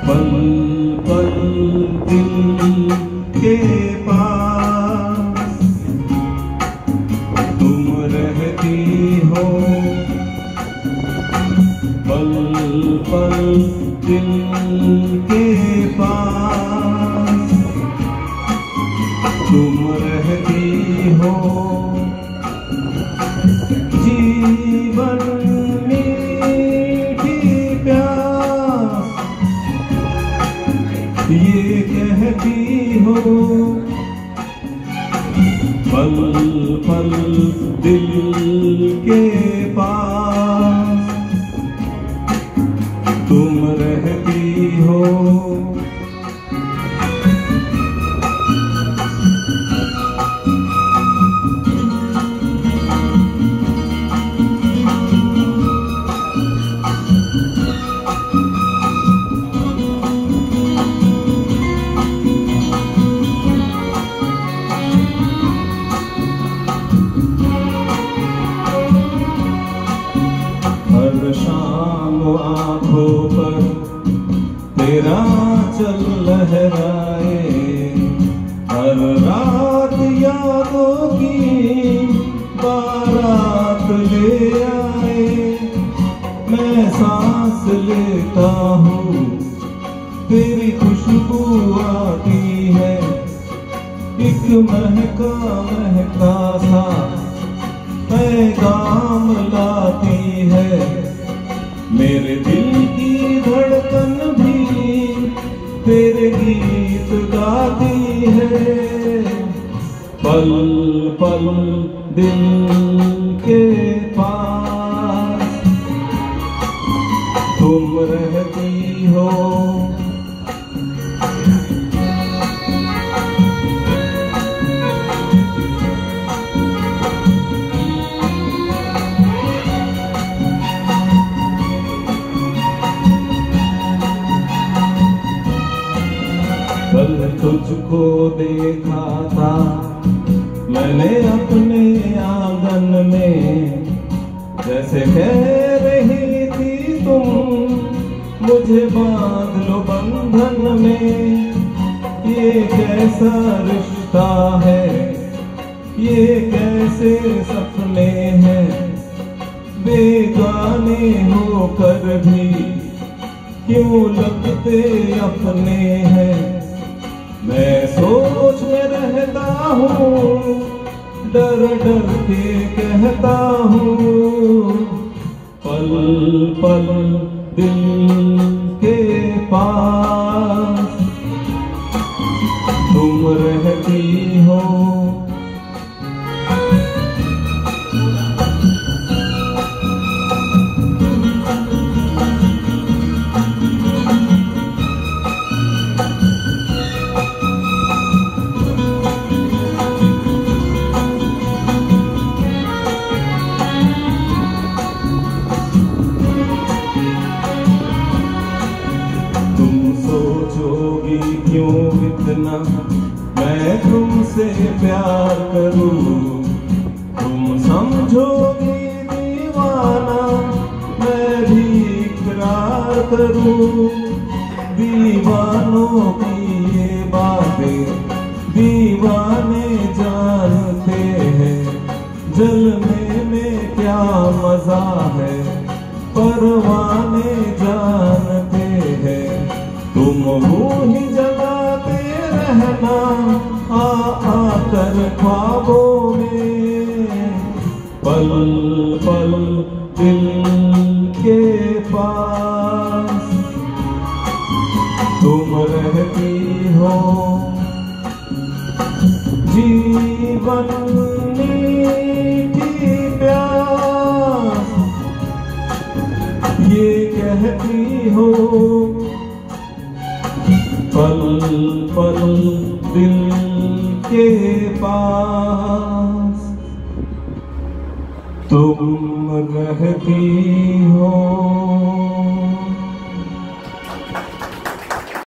पल पल दिल के पास तुम रहती हो, पल पल दिल के पास तुम रहती हो। जीवन मीठी प्यास ये कहती हो, पल पल दिल के पास तुम रहती हो। हर शाम आँखों पर तेरा चल लहराए, हर रात यादों की बारात ले आए। मैं सांस लेता हूँ तेरी खुशबू आती है, एक महका महका सा पैगाम लाती है। मेरे दिल की धड़कन भी तेरे गीत गाती है, पल पल दिल के पास तुम रहती हो। कल तुझको देखा था मैंने अपने आंगन में, जैसे कह रही थी तुम मुझे बांध लो बंधन में। ये कैसा रिश्ता है, ये कैसे सपने हैं, बेगाने होकर भी क्यों लगते अपने हैं। मैं सोच में रहता हूँ, डर डर के कहता हूँ, पल पल दिल के पास तुम रहती हो। सोचोगी क्यों इतना मैं तुमसे प्यार करूं, तुम समझोगी दीवाना मैं भी इकरार करूं। दीवानों की ये बातें दीवाने जानते हैं, जलने में क्या मजा है परवाने जानते हैं। तुम ही जगाते रहना आकर ख्वाबों में, पल पल दिल के पास तुम रहती हो। जीवन मीठी प्यास ये कहती हो, पल पल दिल के पास तुम रहती हो।